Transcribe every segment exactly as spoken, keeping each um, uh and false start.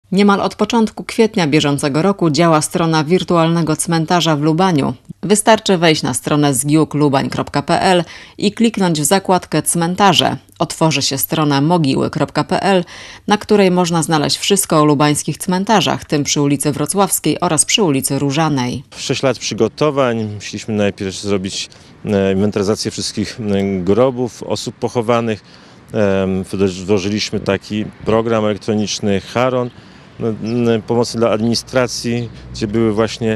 Niemal od początku kwietnia bieżącego roku działa strona wirtualnego cmentarza w Lubaniu. Wystarczy wejść na stronę zgiłk lubań kropka p l i kliknąć w zakładkę Cmentarze. Otworzy się strona mogiły kropka p l, na której można znaleźć wszystko o lubańskich cmentarzach, tym przy ulicy Wrocławskiej oraz przy ulicy Różanej. Sześć lat przygotowań. Musieliśmy najpierw zrobić inwentaryzację wszystkich grobów osób pochowanych. Wdrożyliśmy taki program elektroniczny Charon, pomocy dla administracji, gdzie były właśnie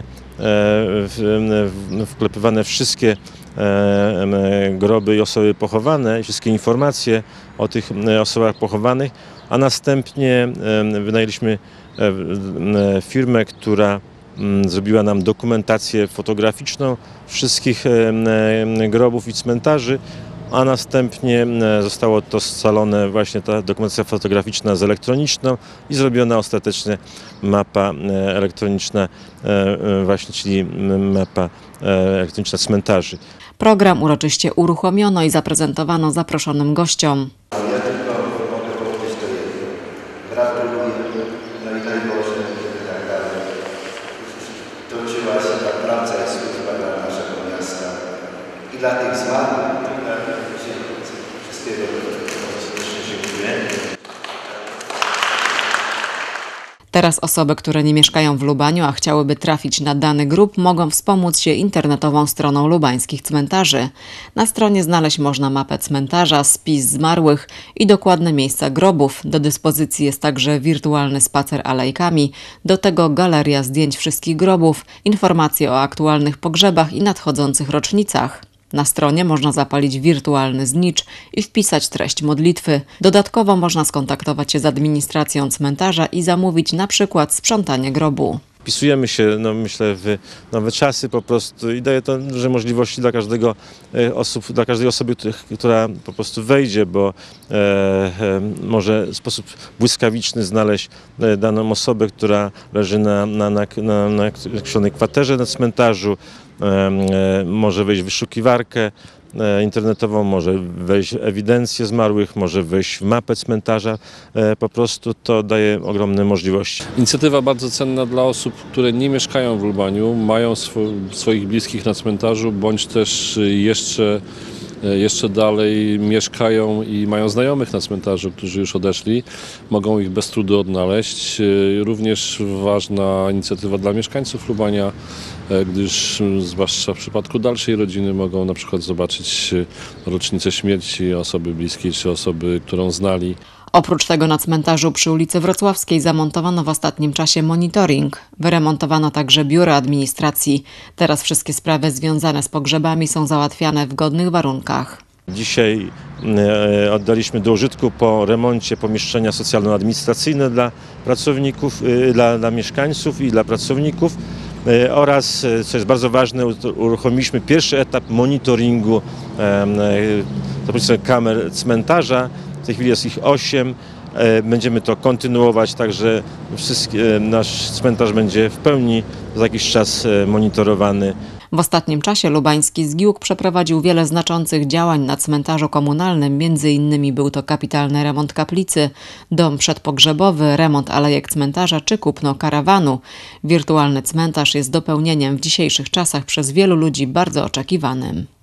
wklepywane wszystkie groby i osoby pochowane, wszystkie informacje o tych osobach pochowanych, a następnie wynajęliśmy firmę, która zrobiła nam dokumentację fotograficzną wszystkich grobów i cmentarzy, a następnie zostało to scalone właśnie ta dokumentacja fotograficzna z elektroniczną i zrobiona ostatecznie mapa elektroniczna właśnie, czyli mapa elektroniczna cmentarzy. Program uroczyście uruchomiono i zaprezentowano zaproszonym gościom. Ja tylko mogę powiedzieć to jedno. Gratuluję, no i daj Boże, i tak dalej. Toczyła się ta praca i służba dla naszego miasta i dla tych zmarłych. Wszystkiego dziękuję. Teraz osoby, które nie mieszkają w Lubaniu, a chciałyby trafić na dany grób, mogą wspomóc się internetową stroną lubańskich cmentarzy. Na stronie znaleźć można mapę cmentarza, spis zmarłych i dokładne miejsca grobów. Do dyspozycji jest także wirtualny spacer alejkami, do tego galeria zdjęć wszystkich grobów, informacje o aktualnych pogrzebach i nadchodzących rocznicach. Na stronie można zapalić wirtualny znicz i wpisać treść modlitwy. Dodatkowo można skontaktować się z administracją cmentarza i zamówić na przykład sprzątanie grobu. Wpisujemy się, no myślę, w nowe czasy po prostu i daje to duże możliwości dla każdego osób, dla każdej osoby, która po prostu wejdzie, bo e, e, może w sposób błyskawiczny znaleźć daną osobę, która leży na, na, na, na, na określonej kwaterze na cmentarzu, e, e, może wejść w wyszukiwarkę internetową, może wejść w ewidencję zmarłych, może wejść w mapę cmentarza. Po prostu to daje ogromne możliwości. Inicjatywa bardzo cenna dla osób, które nie mieszkają w Lubaniu, mają swo swoich bliskich na cmentarzu, bądź też jeszcze, jeszcze dalej mieszkają i mają znajomych na cmentarzu, którzy już odeszli. Mogą ich bez trudu odnaleźć. Również ważna inicjatywa dla mieszkańców Lubania, gdyż zwłaszcza w przypadku dalszej rodziny mogą na przykład zobaczyć rocznicę śmierci osoby bliskiej czy osoby, którą znali. Oprócz tego na cmentarzu przy ulicy Wrocławskiej zamontowano w ostatnim czasie monitoring. Wyremontowano także biuro administracji. Teraz wszystkie sprawy związane z pogrzebami są załatwiane w godnych warunkach. Dzisiaj oddaliśmy do użytku po remoncie pomieszczenia socjalno-administracyjne dla pracowników, dla, dla mieszkańców i dla pracowników. Oraz, co jest bardzo ważne, uruchomiliśmy pierwszy etap monitoringu za pomocą kamer cmentarza. W tej chwili jest ich osiem. Będziemy to kontynuować, także nasz cmentarz będzie w pełni za jakiś czas monitorowany. W ostatnim czasie lubański zgiłk przeprowadził wiele znaczących działań na cmentarzu komunalnym. Między innymi był to kapitalny remont kaplicy, dom przedpogrzebowy, remont alejek cmentarza czy kupno karawanu. Wirtualny cmentarz jest dopełnieniem w dzisiejszych czasach przez wielu ludzi bardzo oczekiwanym.